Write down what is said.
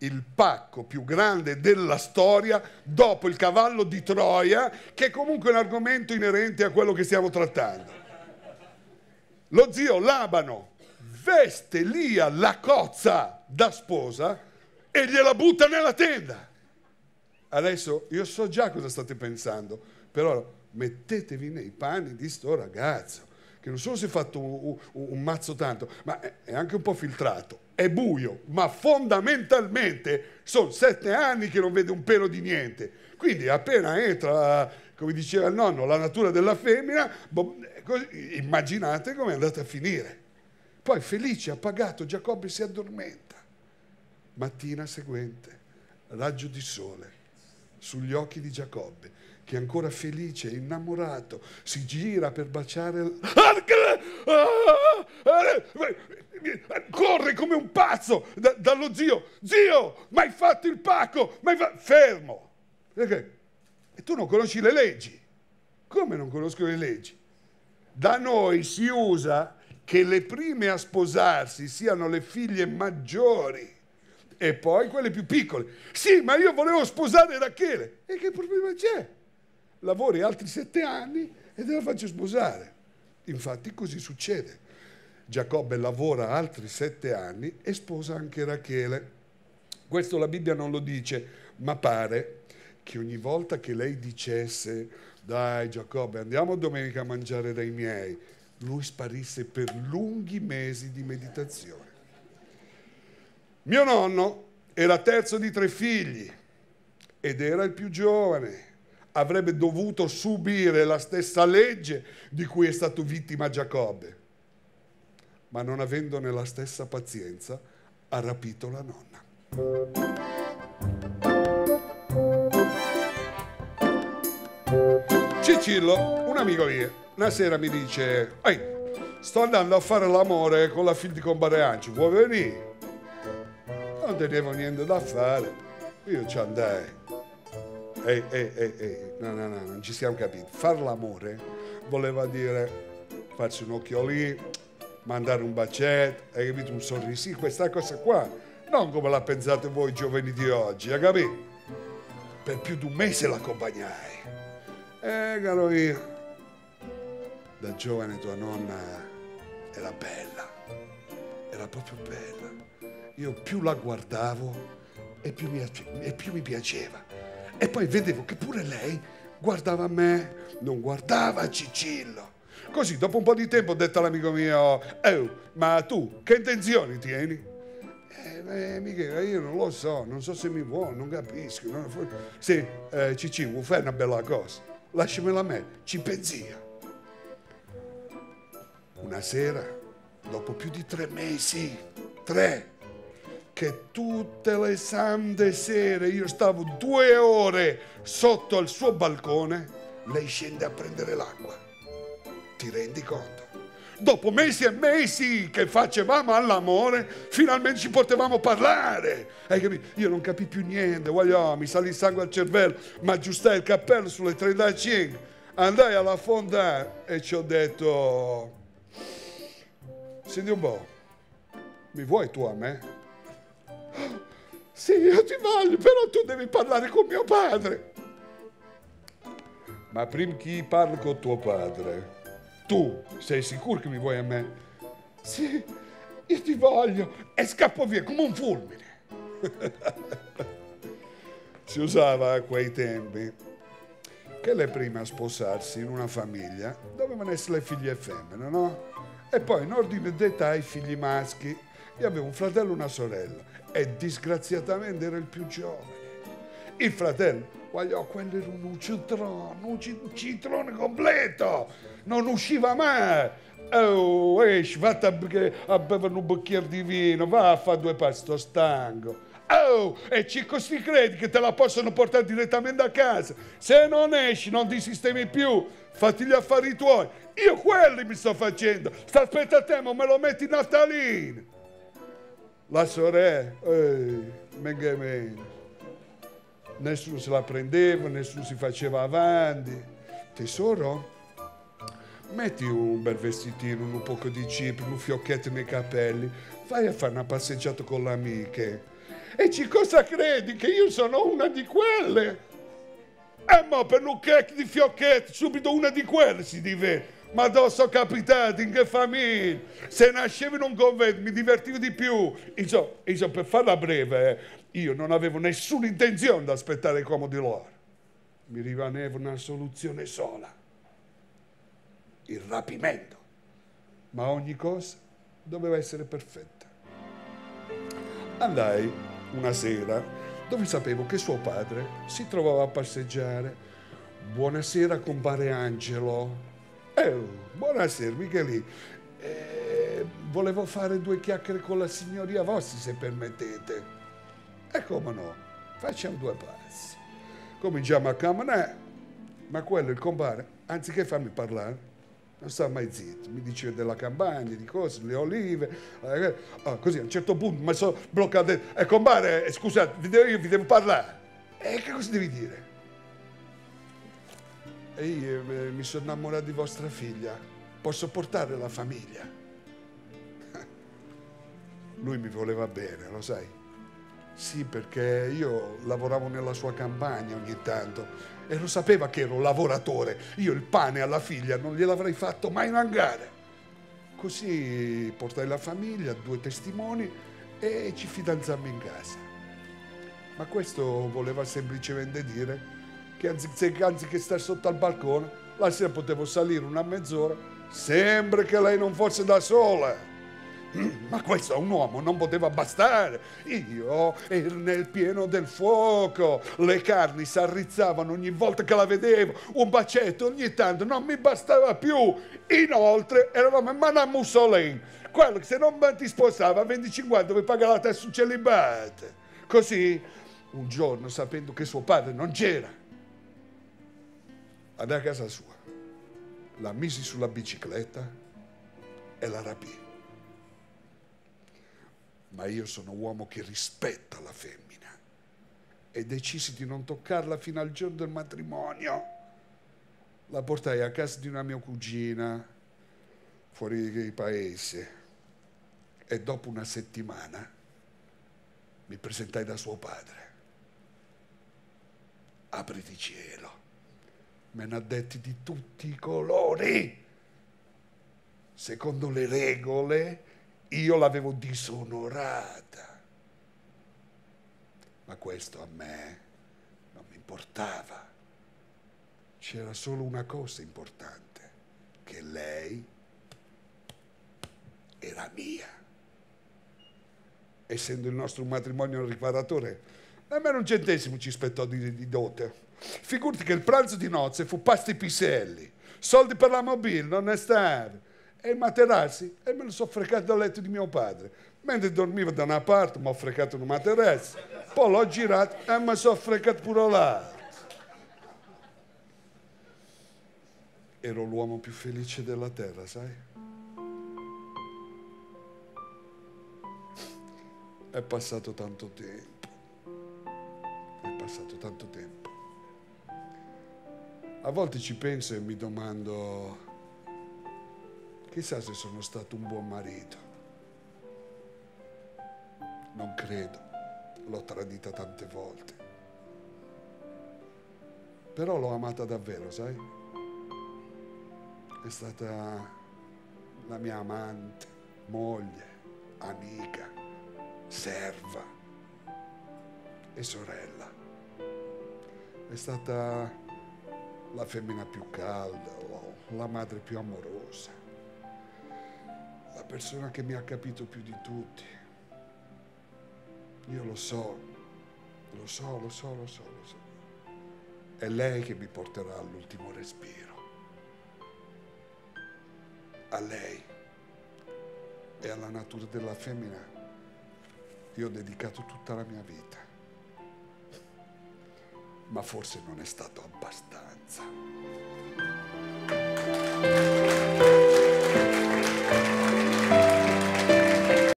il pacco più grande della storia dopo il cavallo di Troia, che è comunque un argomento inerente a quello che stiamo trattando. Lo zio Labano veste Lia la cozza da sposa e gliela butta nella tenda. Adesso io so già cosa state pensando, però mettetevi nei panni di sto ragazzo, che non solo si è fatto un mazzo tanto, ma è anche un po' filtrato, è buio, ma fondamentalmente sono 7 anni che non vede un pelo di niente. Quindi appena entra, come diceva il nonno, la natura della femmina, immaginate come è andata a finire. Poi felice, appagato, Giacobbe si addormenta. Mattina seguente, raggio di sole sugli occhi di Giacobbe, che ancora felice e innamorato si gira per baciare corre come un pazzo dallo zio. Zio, ma hai fatto il pacco, fermo, perché? E tu non conosci le leggi. Come non conosco le leggi? Da noi si usa che le prime a sposarsi siano le figlie maggiori e poi quelle più piccole. Sì, ma io volevo sposare Rachele. E che problema c'è? Lavori altri 7 anni e te la faccio sposare. Infatti così succede. Giacobbe lavora altri 7 anni e sposa anche Rachele. Questo la Bibbia non lo dice, ma pare che ogni volta che lei dicesse dai Giacobbe, andiamo domenica a mangiare dai miei, lui sparisse per lunghi mesi di meditazione. Mio nonno era terzo di 3 figli ed era il più giovane. Avrebbe dovuto subire la stessa legge di cui è stato vittima Giacobbe, ma non avendone la stessa pazienza ha rapito la nonna. Cicillo, un amico mio, una sera mi dice: ehi, sto andando a fare l'amore con la figlia di compare Anci, vuoi venire? Non tenevo niente da fare, io ci andai. No, non ci siamo capiti. Far l'amore voleva dire farsi un occhiolino, mandare un bacetto, hai capito, un sorrisino, questa cosa qua, non come la pensate voi giovani di oggi, hai capito? Per più di un mese l'accompagnai. Caro io, da giovane tua nonna era bella, era proprio bella. Io più la guardavo e più mi piaceva. E poi vedevo che pure lei guardava a me, non guardava Cicillo. Così dopo un po' di tempo ho detto all'amico mio: oh, ma tu che intenzioni tieni? Michele, io non lo so, non so se mi vuoi, non capisco. Sì, Cicillo, fai una bella cosa, lasciamela a me, ci pensi io. Una sera, dopo più di 3 mesi, 3, che tutte le sante sere io stavo 2 ore sotto al suo balcone, lei scende a prendere l'acqua. Ti rendi conto? Dopo mesi e mesi che facevamo all'amore, finalmente ci potevamo parlare. Hai capito? Io non capii più niente, voglio, mi salì il sangue al cervello, mi aggiustai il cappello sulle 35, andai alla fonda e ci ho detto: senti un po', mi vuoi tu a me? Sì, io ti voglio, però tu devi parlare con mio padre. Ma prima chi parla con tuo padre? Tu sei sicuro che mi vuoi a me? Sì, io ti voglio. E scappo via come un fulmine. Si usava a quei tempi che le prime a sposarsi in una famiglia dovevano essere le figlie femmine, no? E poi in ordine d'età i figli maschi. Io avevo un fratello e una sorella e disgraziatamente era il più giovane. Il fratello, quello era un citrone completo, non usciva mai. Oh, esci, vatti a bere un bicchiere di vino, va a fare 2 passi, sto stanco. Oh, e ci credi che te la possono portare direttamente a casa? Se non esci, non ti sistemi più, fatti gli affari tuoi. Io quelli mi sto facendo. Sta aspetta a te, ma me lo metti in naftalina. La sorella, mega meno. Nessuno se la prendeva, nessuno si faceva avanti. Tesoro, metti un bel vestitino, un poco di cipria, un fiocchetto nei capelli, vai a fare una passeggiata con le amiche. E cosa credi? Che io sono una di quelle? Ma per un cacchio di fiocchetto, subito una di quelle si diventa. Ma dove sono capitato? In che famiglia? Se nascevo in un convento mi divertivo di più. Insomma, per farla breve, io non avevo nessuna intenzione di aspettare come di loro. Mi rimaneva una soluzione sola: il rapimento. Ma ogni cosa doveva essere perfetta. Andai una sera dove sapevo che suo padre si trovava a passeggiare. Buonasera, compare Angelo. Buonasera, Michelì. Volevo fare 2 chiacchiere con la signoria vostra, se permettete. E come no, facciamo 2 passi. Cominciamo a camminare, ma quello, il compare, anziché farmi parlare, non sta mai zitto. Mi diceva della campagna, di cose, le olive. Così a un certo punto mi sono bloccato. Compare, scusate, io vi devo parlare. Che cosa devi dire? E io mi sono innamorato di vostra figlia. Posso portare la famiglia? Lui mi voleva bene, lo sai? Sì, perché io lavoravo nella sua campagna ogni tanto e lo sapeva che ero lavoratore. Io il pane alla figlia non gliel'avrei fatto mai mangiare. Così portai la famiglia, 2 testimoni e ci fidanzammo in casa. Ma questo voleva semplicemente dire che anziché stare sotto al balcone, la sera potevo salire una mezz'ora, sempre che lei non fosse da sola. Ma questo a un uomo non poteva bastare. Io ero nel pieno del fuoco, le carni si arrizzavano ogni volta che la vedevo, un bacetto ogni tanto non mi bastava più. Inoltre eravamo in Madame Mussolini, quello che se non ti sposava a 25 dove pagava la testa sul celibato. Così, un giorno, sapendo che suo padre non c'era, andai a casa sua, la misi sulla bicicletta e la rapì. Ma io sono uomo che rispetta la femmina e decisi di non toccarla fino al giorno del matrimonio. La portai a casa di una mia cugina fuori dai paesi e dopo una settimana mi presentai da suo padre. Apriti cielo, me ne ha detti di tutti i colori. Secondo le regole io l'avevo disonorata, ma questo a me non mi importava. C'era solo una cosa importante, che lei era mia. Essendo il nostro matrimonio un riparatore, nemmeno un centesimo ci spettò di dote. Figurati che il pranzo di nozze fu pasta e piselli, soldi per la mobile non ne stava. E i materassi, e me lo so frecato dal letto di mio padre. Mentre dormiva da una parte, mi ho frecato un materasso, poi l'ho girato e mi sono frecato pure là. Ero l'uomo più felice della terra, sai? È passato tanto tempo. È passato tanto tempo. A volte ci penso e mi domando: chissà se sono stato un buon marito. Non credo, l'ho tradita tante volte. Però l'ho amata davvero, sai? È stata la mia amante, moglie, amica, serva e sorella. È stata la femmina più calda, la madre più amorosa, la persona che mi ha capito più di tutti. Io lo so. È lei che mi porterà all'ultimo respiro. A lei e alla natura della femmina io ho dedicato tutta la mia vita. Ma forse non è stato abbastanza.